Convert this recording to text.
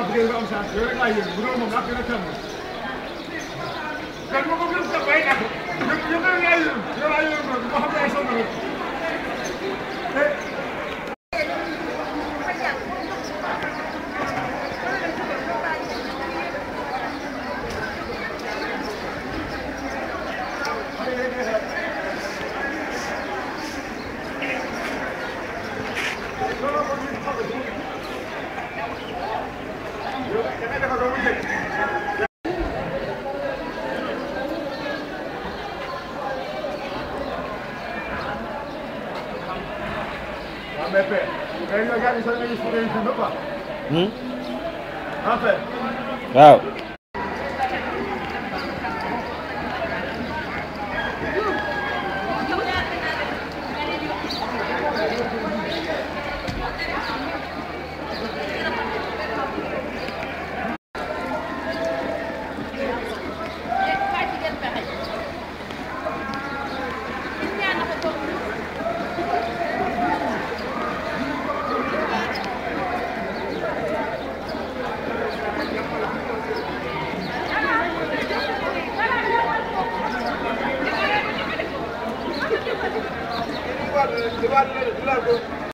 laa bëggee nga am chance yooyu rek laa yëngu bu doon moom laa gën a tàmm. kon ma ko gën a bay naa ko yow laa yëngu yow laa yëngu noonu moo xam ne ay sonn rek. waaw